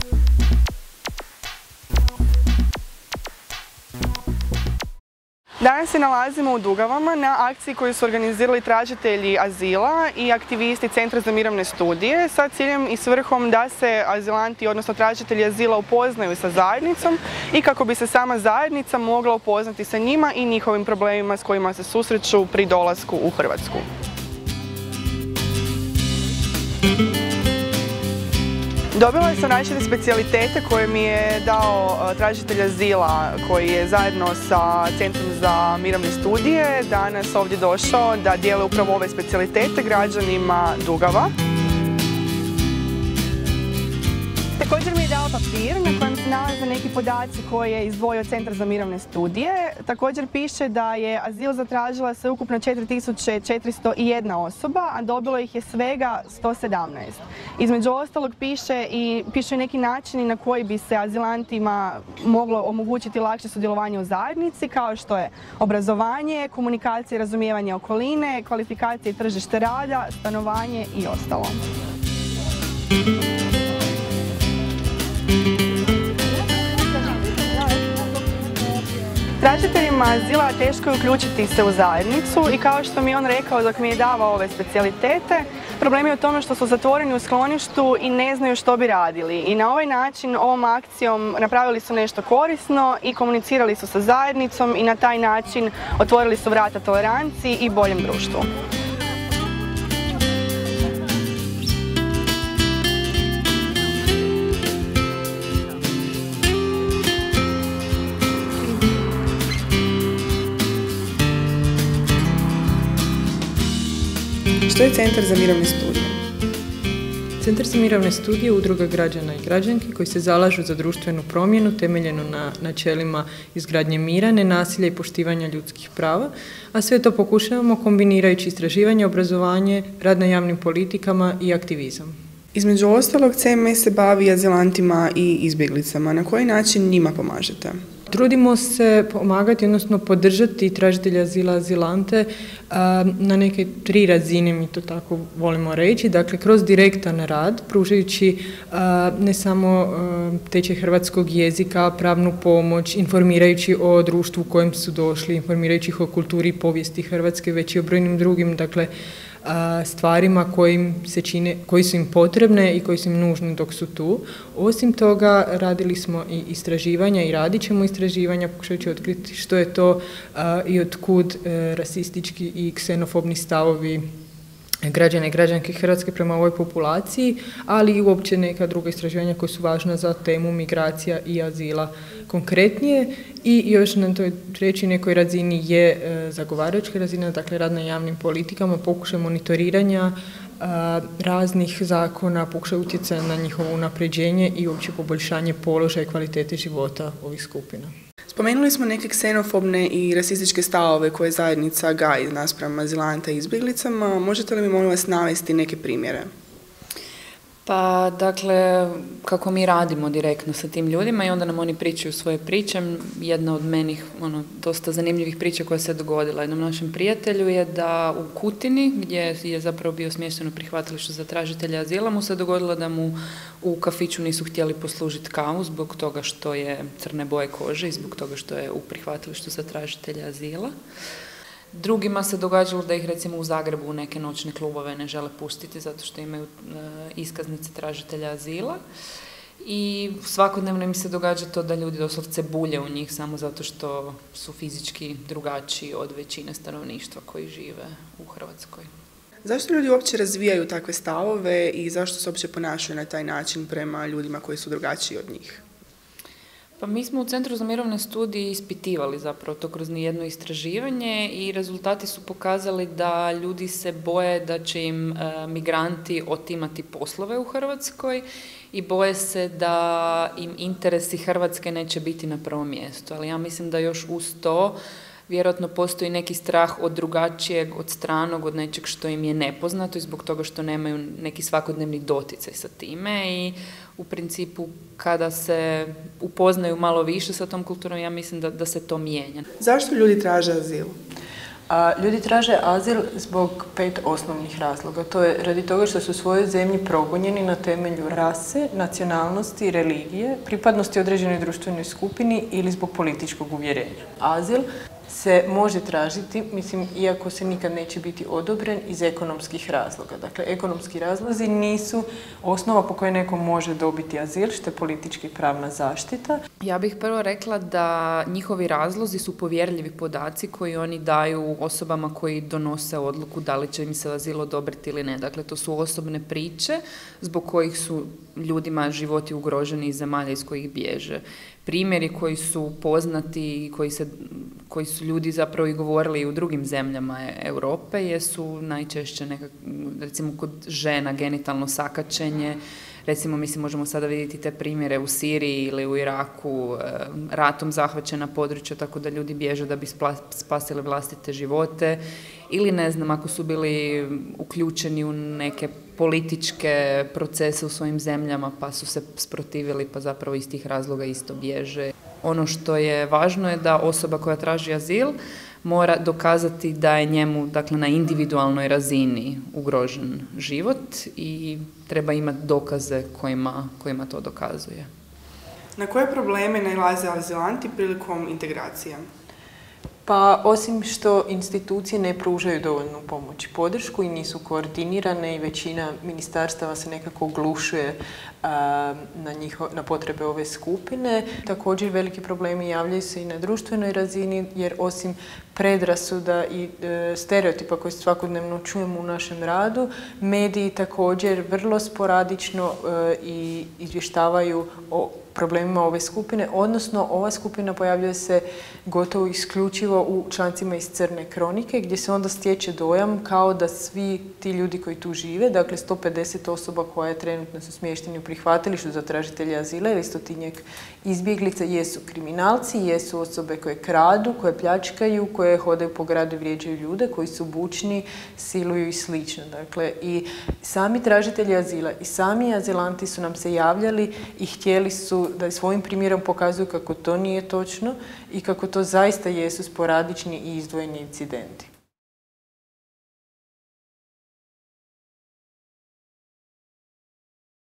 Danas se nalazimo u Dugavama na akciji koju su organizirali tražitelji azila i aktivisti Centra za mirovne studije sa ciljem i svrhom da se azilanti, odnosno tražitelji azila, upoznaju sa zajednicom i kako bi se sama zajednica mogla upoznati sa njima i njihovim problemima s kojima se susreću pri dolasku u Hrvatsku. Dobila sam različite specijalitete koje mi je dao tražitelj azila koji je zajedno sa Centrom za mirovne studije danas ovdje došao da dijeli upravo ove specijalitete građanima Dugava. Također mi je dao papir na kojem se nalaze neki podaci koje je izdvojio Centar za mirovne studije. Također piše da je azil zatražila sveukupno 4401 osoba, a dobilo ih je svega 117. Između ostalog piše i neki načini na koji bi se azilantima moglo omogućiti lakše sudjelovanje u zajednici, kao što je obrazovanje, komunikacija i razumijevanje okoline, kvalifikacije i tržište rada, stanovanje i ostalo. Tražiteljima azila teško je uključiti se u zajednicu i kao što mi je on rekao dok mi je davao ove specijalitete, problem je u tome što su zatvoreni u skloništu i ne znaju što bi radili. I na ovaj način, ovom akcijom, napravili su nešto korisno i komunicirali su sa zajednicom i na taj način otvorili su vrata toleranciji i boljem društvu. Što je Centar za mirovne studije? Centar za mirovne studije je udruga građana i građanki koji se zalažu za društvenu promjenu temeljenu na načelima izgradnje mira, nenasilja i poštivanja ljudskih prava, a sve to pokušavamo kombinirajući istraživanje, obrazovanje, rad na javnim politikama i aktivizam. Između ostalog, CMS se bavi azilantima i izbjeglicama. Na koji način njima pomažete? Trudimo se pomagati, odnosno podržati tražitelje azila, azilante na neke 3 razine, mi to tako volimo reći. Dakle, kroz direktan rad, pružajući ne samo tečaj hrvatskog jezika, pravnu pomoć, informirajući o društvu u kojem su došli, informirajući ih o kulturi i povijesti Hrvatske, već i o brojnim drugim, dakle, stvarima koji su im potrebne i koji su im nužni dok su tu. Osim toga, radili smo i istraživanja i radit ćemo istraživanja, pokušajući otkriti što je to i otkud rasistički i ksenofobni stavovi građana i građanke Hrvatske prema ovoj populaciji, ali i uopće neka druga istraživanja koja su važna za temu migracija i azila konkretnije. I još na toj trećoj nekoj razini je zagovaračka razina, dakle rad na javnim politikama, pokušaj monitoriranja raznih zakona, pokušaj utjecaja na njihovo unapređenje i uopće poboljšanje položaja i kvalitete života ovih skupina. Spomenuli smo neke ksenofobne i rasističke stavove koje zajednica gaji naspram azilanta i izbjeglicama. Možete li mi, molim vas, navesti neke primjere? Pa, dakle, kako mi radimo direktno sa tim ljudima i onda nam oni pričaju svoje priče. Jedna od meni dosta zanimljivih priča koja se dogodila jednom našem prijatelju je da u Kutini, gdje je zapravo bio smješteno prihvatilište za tražitelja azila, mu se dogodilo da mu u kafiću nisu htjeli poslužiti kavu zbog toga što je crne boje kože i zbog toga što je u prihvatilištu za tražitelja azila. Drugima se događalo da ih recimo u Zagrebu u neke noćne klubove ne žele pustiti zato što imaju iskaznice tražitelja azila i svakodnevno im se događa to da ljudi doslovce bulje u njih samo zato što su fizički drugačiji od većine stanovništva koji žive u Hrvatskoj. Zašto ljudi uopće razvijaju takve stavove i zašto se uopće ponašaju na taj način prema ljudima koji su drugačiji od njih? Pa mi smo u Centru za mirovne studije ispitivali zapravo to kroz jedno istraživanje i rezultati su pokazali da ljudi se boje da će im migranti otimati poslove u Hrvatskoj i boje se da im interesi Hrvatske neće biti na prvom mjestu. Ali ja mislim da još uz to vjerojatno postoji neki strah od drugačijeg, od stranog, od nečeg što im je nepoznato i zbog toga što nemaju neki svakodnevni doticaj sa time i u principu kada se upoznaju malo više sa tom kulturom, ja mislim da se to mijenja. Zašto ljudi traže azil? Ljudi traže azil zbog 5 osnovnih razloga. To je radi toga što su u svojoj zemlji progonjeni na temelju rase, nacionalnosti, religije, pripadnosti određenoj društvenoj skupini ili zbog političkog uvjerenja. Azil se može tražiti, mislim, iako se nikad neće biti odobren, iz ekonomskih razloga. Dakle, ekonomski razlozi nisu osnova po kojoj neko može dobiti azil, što je politički pravna zaštita. Ja bih prvo rekla da njihovi razlozi su povjerljivi podaci koji oni daju osobama koji donose odluku da li će im se azil odobriti ili ne. Dakle, to su osobne priče zbog kojih su ljudima životi ugroženi iz zemalja iz kojih bježe. Primjeri koji su poznati i koji su ljudi zapravo i govorili u drugim zemljama Europe jesu najčešće recimo kod žena genitalno sakaćenje. Recimo, mislim, možemo sada vidjeti te primjere u Siriji ili u Iraku, ratom zahvaćena područja, tako da ljudi bježe da bi spasili vlastite živote. Ili, ne znam, ako su bili uključeni u neke političke procese u svojim zemljama pa su se sprotivili, pa zapravo iz tih razloga isto bježe. Ono što je važno je da osoba koja traži azil mora dokazati da je njemu, dakle, na individualnoj razini ugrožen život i treba imati dokaze kojima to dokazuje. Na koje probleme nailaze azilanti prilikom integracije? Pa osim što institucije ne pružaju dovoljnu pomoć i podršku i nisu koordinirane i većina ministarstava se nekako oglušuje na potrebe ove skupine. Također veliki problemi javljaju se i na društvenoj razini jer osim predrasuda i stereotipa koje svakodnevno čujemo u našem radu, mediji također vrlo sporadično i izvještavaju o problemima ove skupine, odnosno ova skupina pojavljuje se gotovo isključivo u člancima iz Crne kronike, gdje se onda stječe dojam kao da svi ti ljudi koji tu žive, dakle 150 osoba koje trenutno su smješteni u prihvatilištu za tražitelje azila ili 100-tinjak izbjeglica jesu kriminalci, jesu osobe koje kradu, koje pljačkaju, koje hodaju po gradu i vrijeđaju ljude, koji su bučni, siluju i slično. Dakle, i sami tražitelji azila i sami azilanti su nam se javljali i htjeli su da svojim primjerom pokazuju kako to nije točno i kako to zaista jesu sporadični i izdvojeni incidenti.